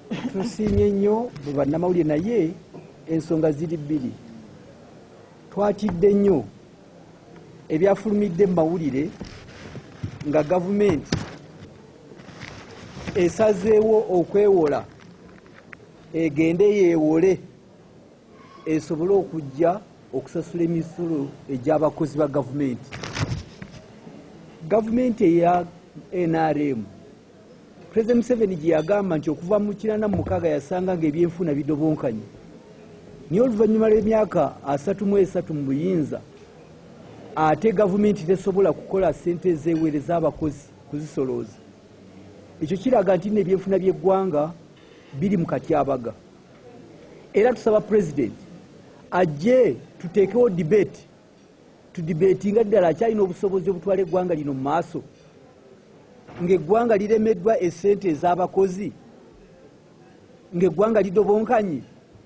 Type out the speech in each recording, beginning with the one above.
tusiimye nnyo bwe bannamawulire naye ensonga ziri bbiri. Twatidde nnyo ebyafulumidde mu mawulire nga gavumenti esazeewo okwewola egende yeewole esobole okujja okusasula emisolo egy'abakozi ba gavumenti. Gavumenti eya NRM President Museveni gye yagamba nti okuva mu 1986 yasanga ng'ebyenfuna bidobonkanye, naye oluvannyuma lw'emyaka 33 mu buyinza ate gavumenti tesobola kukola ssente ezeewereza abakozi kuzisolooza. Ekyo kiraga nti n'ebyenfuna by'eggwanga biri mu katyabaga. Era tusaba pulezidenti ajje tuteekewo debate, tudibetinga ddala akyalina obusobozi obutwala eggwanga lino mu maaso, ng'eggwanga liremeddwa essente ez'abakozi, ng'eggwanga lidobonkanye.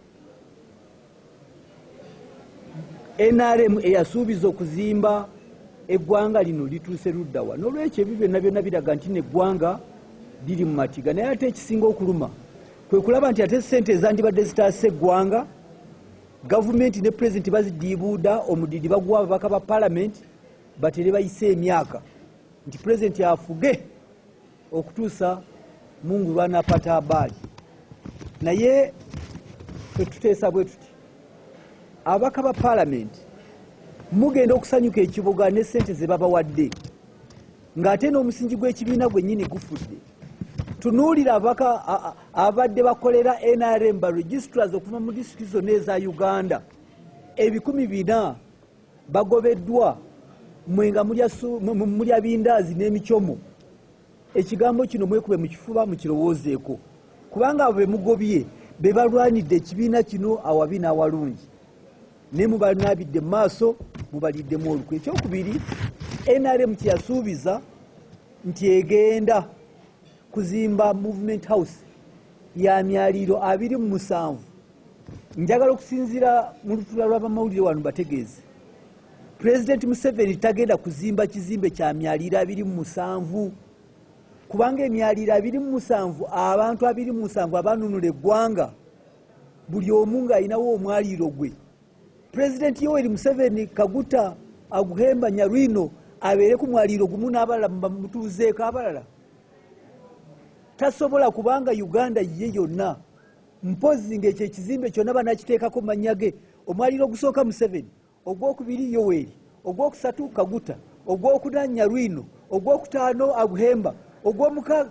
NRM eyasuubiza okuzimba eggwanga lino lituuse luddawa. N'olwekyo ebyo byonna byonna biraga nti n'eggwanga liri mu matiga. Naye ate ekisinga okuluma kwe kulaba nti ate ssente ezandibadde zitaasa eggwanga gavumenti ne pulezidenti bazidiibuuda omudidi baguwa ababaka ba palamenti batere bayise emyaka nti pulezidenti afuge okutuusa Mungu lw'anaapata abaali. Naye ffe tuteesa bwe tuti ababaka ba palamenti mugenda okusanyuka ekibuga ne ssente ze babawadde ng'ate n'omusingi gw'ekibiina gwennyini gufudde. Tunuulira ababaka abadde bakolera NRM ba registrars okuva mu disitulikiti zonna eza Uganda 400 bagobeddwa mwenga mulya bindaazi n'emicyomo. Ekigambo kino mwekube mu kifuba mukirowoozeeko, kubanga abo be mugobye be balwanidde ekibiina kino awabi n'awalungi, ne mubanaabidde mu maaso mubaliddemu olukwe. Ekyokubiri, NRM kyeyasuubiza nti egenda kuzimba Movement House ya myaliro 27. Njagala okusinziira mu lutula lw'abamawulire wano bategeeze President Museveni tagenda kuzimba kizimbe kya myaliro 27, kubanga emyaliro 27 abantu 27 abanunula eggwanga buli omu ng'alinawo omwaliro gwe. President Yoweri Museveni Kaguta Aguhemba Nyarwino abeere ku mwaliro gumu n'abalala mutuuzeeko abalala tasobola, kubanga Uganda ye yonna mpozi ng'ekyo ekizimbe kyonna banakiteekako mannya ge. Omwaliro ogusooka Museveni, ogwokubiri Yoweri, ogwokusatu Kaguta, ogwokuna Nyarwino, ogwokutaano Aguhemba, ogwomukaaga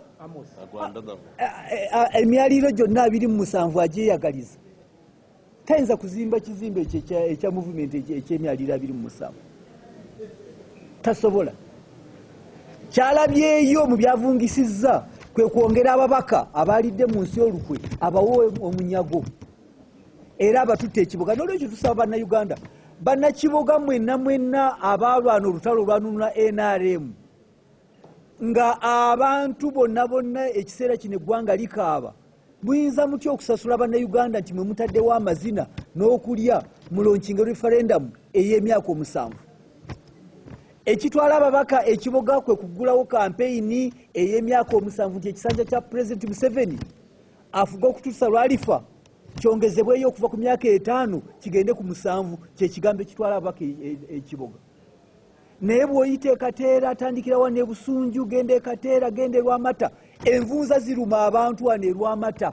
emyaliro gyonna 27 agyeyagaliza. Tayinza kuzimba kizimbe ekya movement eky'emyaliro 27, tasobola. Kyalabyeyo mu byavungisizza kwe kwongera ababaka abalidde mu nsi olukwe abawe omunyago era abatutte ekibuga. N'olwekyo tusaba bannayuganda, bannakibuga mwenna abalwana olutalo olwanunula NRM, nga abantu bonna ekiseera kino eggwanga likaaba, muyinza mutya okusasula bannayuganda nti mwe mutaddewo amazina n'okulya mulonkinga referendum ey'emyaka 7? Ekitwala ababaka ekibuga kwe kugulawo kampeyini ey'emyaka 7 nti ekisanja kya President Museveni afuga okutuusa lwalifa kyongezebweyo okuva ku myaka 5 kigende ku 7, kyekigambo ekitwala ababaka ekibuga. Naye bw'oyita Kateera atandikira wano e Busunju, genda e Kateera, genda e Lwamata, envunza ziruma abantu wano e Lwamata.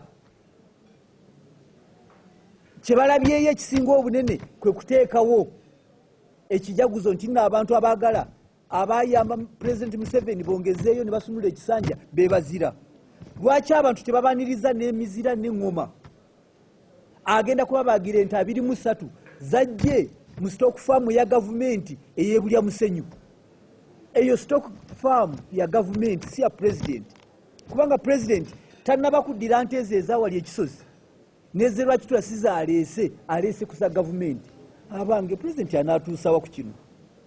Kye balabyeyo ekisinga obunene kwe kuteekawo ekijaguzo nti n'abantu abaagala abayamba President Museveni bongezeeyo ne basunula ekisanja beebazira. Lwaki abantu tebabaniriza n'emizira n'eŋŋoma? Agenda kubabaagira ente 23 zajje mu stock farm ya gavumenti ey'ebulya musenyu. Eyo stock farm ya gavumenti si ya president, kubanga president tannaba kuddira nte ezo ezawali ekisozi nezerwakitula siza aleese kusa gavumenti. Abange president anaatuusawa ku kino.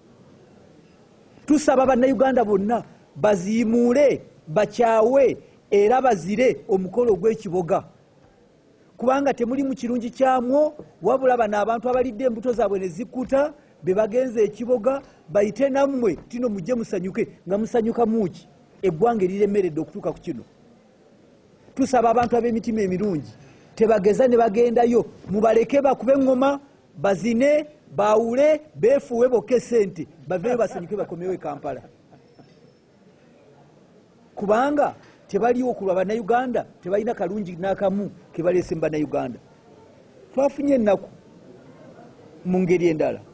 Tusaba bannayuganda bonna baziimuule, bakyawe era bazire omukolo gw'ekiboga, kubanga temuli mu kirungi kyamwo, wabula bano abantu abalidde embuto zaabwe ne zikkuta be bagenze ekiboga bayite nammwe tino mujje musanyuke. Nga musanyuka muki? Eggwanga eriremeredde okutuuka ku kino. tusaba abantu ab'emitima emirungi tebageza ne bagendayo, mubaleke bakube eŋŋoma, bazine, bawule, beefuwe bokke sente, baveyo basanyuke bakomewo e Kampala. Kubanga tebaliwo kulwa bannayuganda, tebalina kalungi n'akamu ke baleese mu bannayuganda. Twafunye ennaku mu ngeri endala